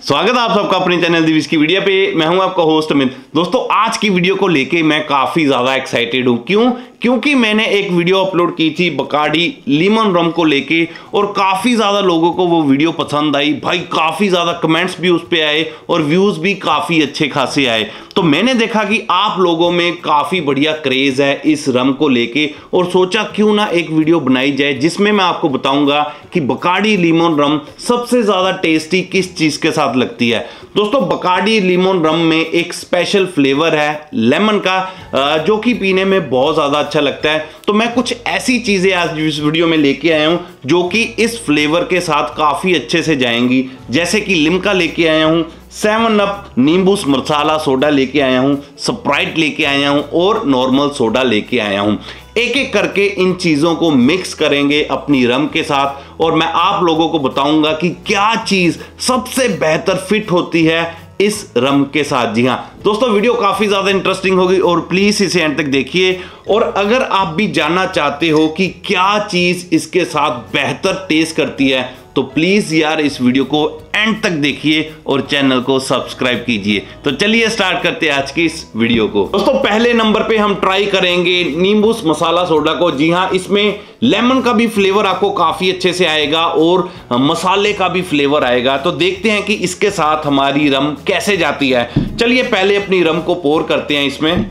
स्वागत है आप सबका अपने चैनल दिविश की वीडियो पे। मैं हूं आपका होस्ट अमित। दोस्तों आज की वीडियो को लेके मैं काफी ज्यादा एक्साइटेड हूं। क्यों? क्योंकि मैंने एक वीडियो अपलोड की थी बकाडी लेमन रम को लेके और काफी ज्यादा लोगों को वो वीडियो पसंद आई। भाई काफी ज्यादा कमेंट्स भी उस पे आए और व्यूज भी काफी अच्छे खासे आए। तो मैंने देखा कि आप लोगों में काफी बढ़िया क्रेज है इस रम को लेके और सोचा क्यों ना एक वीडियो बनाई जाए जिसमें मैं आपको बताऊंगा कि बकाडी लेमन रम सबसे ज्यादा टेस्टी किस चीज के साथ लगती है। दोस्तों बकाडी लेमन रम में एक स्पेशल फ्लेवर है लेमन का जो कि पीने में बहुत ज्यादा अच्छा लगता है। तो मैं कुछ ऐसी चीजें आज इस वीडियो में लेके आया हूं जो कि इस फ्लेवर के साथ काफी अच्छे से जाएंगी। जैसे कि लिम्का लेके आया हूं, 7 अप नींबू मसाला सोडा लेके आया हूं, स्प्राइट लेके आया हूं और नॉर्मल सोडा लेके आया हूं। एक एक करके इन चीजों को मिक्स करेंगे अपनी रम के साथ और मैं आप लोगों को बताऊंगा कि क्या चीज सबसे बेहतर फिट होती है इस रम के साथ। जी हाँ दोस्तों, वीडियो काफी ज्यादा इंटरेस्टिंग होगी और प्लीज इसे एंड तक देखिए। और अगर आप भी जानना चाहते हो कि क्या चीज इसके साथ बेहतर टेस्ट करती है तो प्लीज यार इस वीडियो को एंड तक देखिए और चैनल को सब्सक्राइब कीजिए। तो चलिए स्टार्ट करते हैं आज की इस वीडियो को। दोस्तों पहले नंबर पे हम ट्राई करेंगे नींबू मसाला सोडा को। जी हाँ, इसमें लेमन का भी फ्लेवर आपको काफी अच्छे से आएगा और मसाले का भी फ्लेवर आएगा। तो देखते हैं कि इसके साथ हमारी रम कैसे जाती है। चलिए पहले अपनी रम को पोर करते हैं इसमें।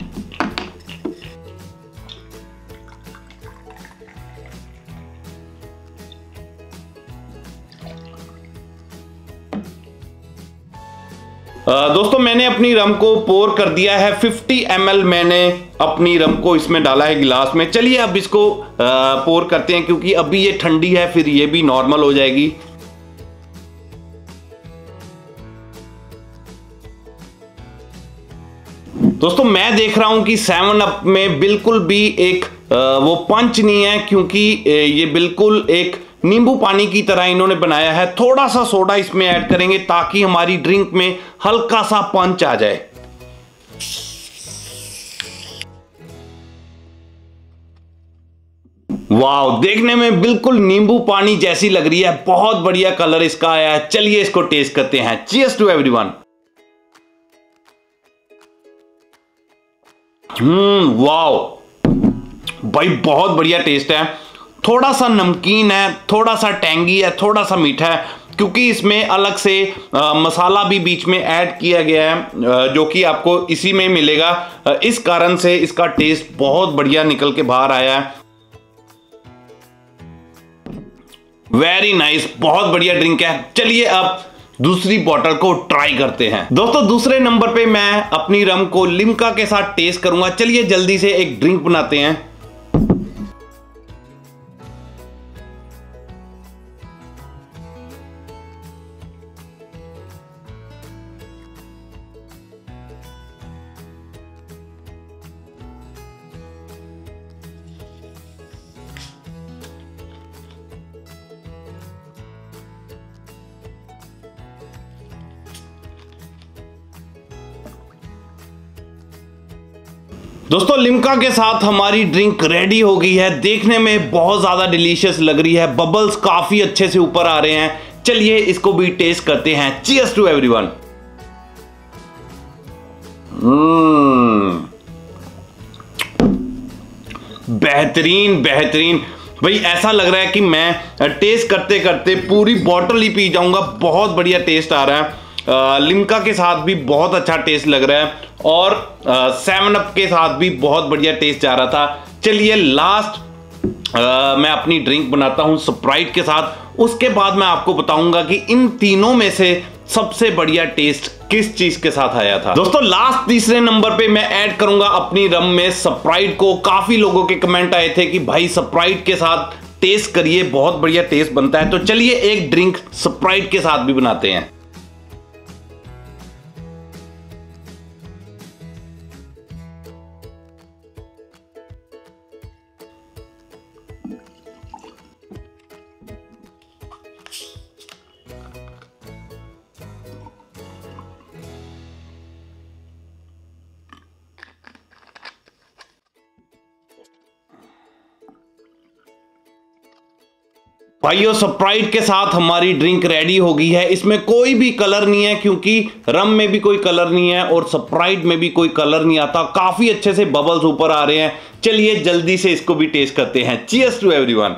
दोस्तों मैंने अपनी रम को पोर कर दिया है। 50 ml मैंने अपनी रम को इसमें डाला है गिलास में। चलिए अब इसको पोर करते हैं क्योंकि अभी ये ठंडी है, फिर ये भी नॉर्मल हो जाएगी। दोस्तों मैं देख रहा हूं कि 7 अप में बिल्कुल भी एक वो पंच नहीं है क्योंकि ये बिल्कुल एक नींबू पानी की तरह इन्होंने बनाया है। थोड़ा सा सोडा इसमें ऐड करेंगे ताकि हमारी ड्रिंक में हल्का सा पंच आ जाए। वाह, देखने में बिल्कुल नींबू पानी जैसी लग रही है। बहुत बढ़िया कलर इसका आया है। चलिए इसको टेस्ट करते हैं। Cheers to everyone. वाओ भाई, बहुत बढ़िया टेस्ट है। थोड़ा सा नमकीन है, थोड़ा सा टैंगी है, थोड़ा सा मीठा है क्योंकि इसमें अलग से मसाला भी बीच में ऐड किया गया है जो कि आपको इसी में मिलेगा। इस कारण से इसका टेस्ट बहुत बढ़िया निकल के बाहर आया है। वेरी नाइस, बहुत बढ़िया ड्रिंक है। चलिए अब दूसरी बॉटल को ट्राई करते हैं। दोस्तों दूसरे नंबर पे मैं अपनी रम को लिम्का के साथ टेस्ट करूंगा। चलिए जल्दी से एक ड्रिंक बनाते हैं। दोस्तों लिम्का के साथ हमारी ड्रिंक रेडी हो गई है। देखने में बहुत ज्यादा डिलीशियस लग रही है। बबल्स काफी अच्छे से ऊपर आ रहे हैं। चलिए इसको भी टेस्ट करते हैं। Cheers to everyone. बेहतरीन बेहतरीन भाई, ऐसा लग रहा है कि मैं टेस्ट करते करते पूरी बॉटल ही पी जाऊंगा। बहुत बढ़िया टेस्ट आ रहा है। लिम्का के साथ भी बहुत अच्छा टेस्ट लग रहा है और 7 अप के साथ भी बहुत बढ़िया टेस्ट जा रहा था। चलिए लास्ट मैं अपनी ड्रिंक बनाता हूं स्प्राइट के साथ। उसके बाद मैं आपको बताऊंगा कि इन तीनों में से सबसे बढ़िया टेस्ट किस चीज के साथ आया था। दोस्तों लास्ट तीसरे नंबर पे मैं ऐड करूंगा अपनी रम में स्प्राइट को। काफी लोगों के कमेंट आए थे कि भाई स्प्राइट के साथ टेस्ट करिए, बहुत बढ़िया टेस्ट बनता है। तो चलिए एक ड्रिंक स्प्राइट के साथ भी बनाते हैं। भाइयों स्प्राइट के साथ हमारी ड्रिंक रेडी हो गई है। इसमें कोई भी कलर नहीं है क्योंकि रम में भी कोई कलर नहीं है और स्प्राइट में भी कोई कलर नहीं आता। काफी अच्छे से बबल्स ऊपर आ रहे हैं। चलिए जल्दी से इसको भी टेस्ट करते हैं। Cheers to everyone.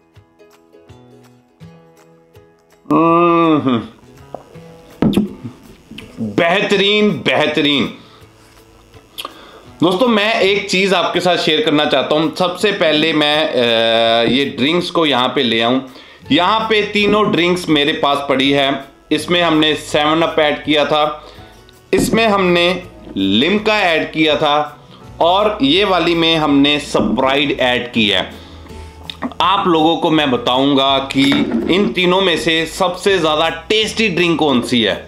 बेहतरीन बेहतरीन। दोस्तों मैं एक चीज आपके साथ शेयर करना चाहता हूं। सबसे पहले मैं ये ड्रिंक्स को यहां पे ले आऊं। यहां पे तीनों ड्रिंक्स मेरे पास पड़ी है। इसमें हमने 7 अप ऐड किया था, इसमें हमने लिम्का ऐड किया था और ये वाली में हमने स्प्राइट ऐड की है। आप लोगों को मैं बताऊंगा कि इन तीनों में से सबसे ज्यादा टेस्टी ड्रिंक कौन सी है।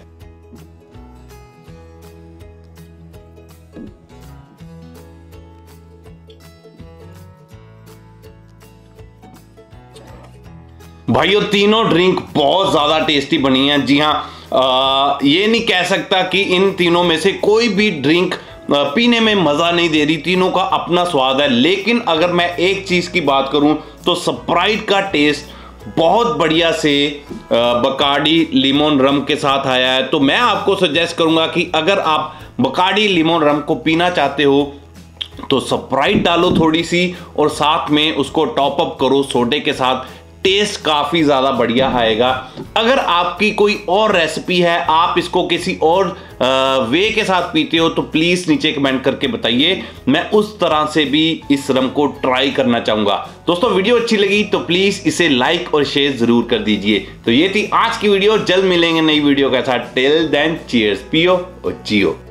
भाइयों तीनों ड्रिंक बहुत ज्यादा टेस्टी बनी है। जी हाँ, ये नहीं कह सकता कि इन तीनों में से कोई भी ड्रिंक पीने में मजा नहीं दे रही। तीनों का अपना स्वाद है। लेकिन अगर मैं एक चीज की बात करूं तो स्प्राइट का टेस्ट बहुत बढ़िया से बकार्डी लेमन रम के साथ आया है। तो मैं आपको सजेस्ट करूंगा कि अगर आप बकार्डी लेमन रम को पीना चाहते हो तो स्प्राइट डालो थोड़ी सी और साथ में उसको टॉप अप करो सोडे के साथ। टेस्ट काफी ज्यादा बढ़िया आएगा। अगर आपकी कोई और रेसिपी है, आप इसको किसी और वे के साथ पीते हो तो प्लीज नीचे कमेंट करके बताइए। मैं उस तरह से भी इस रम को ट्राई करना चाहूंगा। दोस्तों वीडियो अच्छी लगी तो प्लीज इसे लाइक और शेयर जरूर कर दीजिए। तो ये थी आज की वीडियो। जल्द मिलेंगे नई वीडियो के साथ। टिल देन चीयर्स, पियो और जियो।